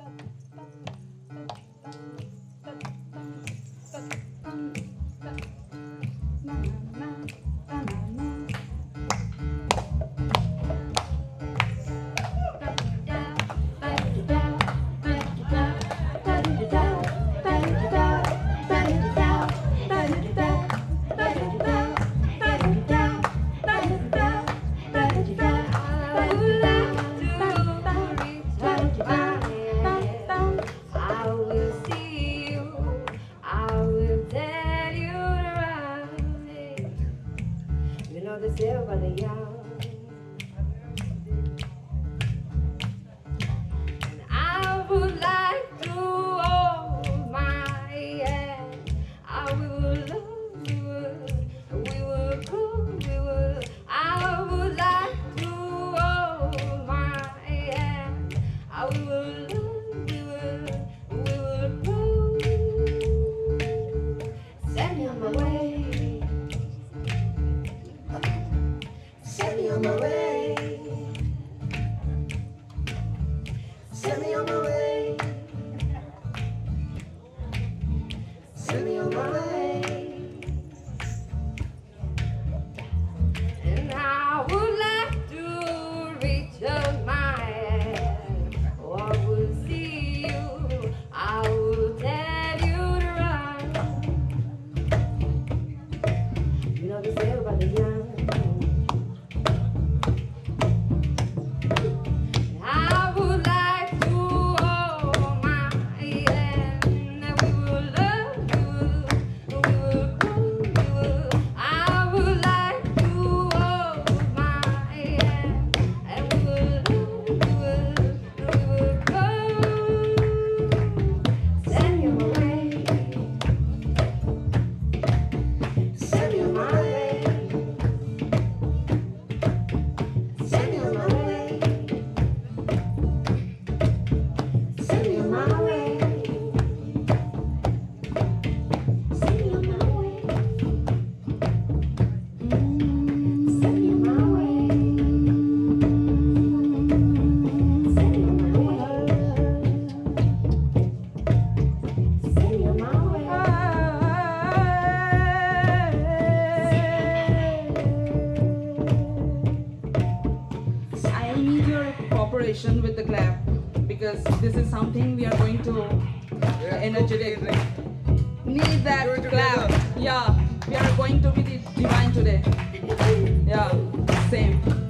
The silver, the young. And I would like to hold my hand. I will love you, we will go, we will. I would like to hold my hand. I will love you, we will go. Send me on my way. Send me on my way. Send me on my way. Send me on my way. And I would like to reach out my hand. Oh, I will see you. I will tell you to run. You know they say about the young. With the clap, because this is something we are going to energetic. Need that clap. Yeah, we are going to be the divine today. Yeah, same.